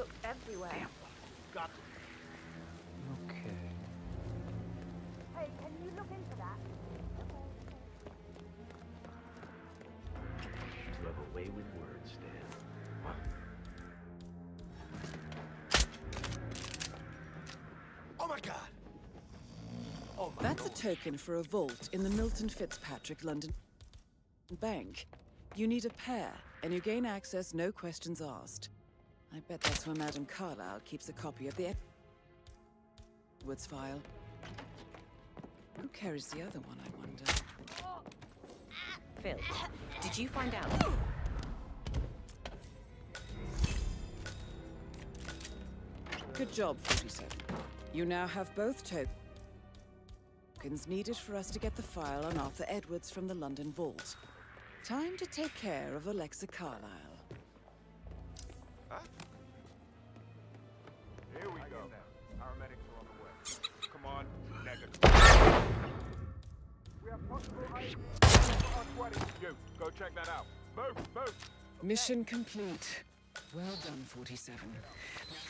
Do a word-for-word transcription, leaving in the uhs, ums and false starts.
looked everywhere. Damn. Got them. Okay. Hey, can you look into that? You have a way with words, Dan. Oh my God! Oh my That's God. a token for a vault in the Milton Fitzpatrick London Bank. You need a pair, and you gain access no questions asked. I bet that's where Madame Carlyle keeps a copy of the Edwards file. Who carries the other one, I wonder? Phil, did you find out? Good job, forty-seven. You now have both tokens needed for us to get the file on Arthur Edwards from the London Vault. Time to take care of Alexa Carlyle. Huh? Here we go. Paramedics are on the way. Come on, negative. We have possible I D for our twenty. You, go check that out. Move, move. Mission complete. Well done, forty-seven. Now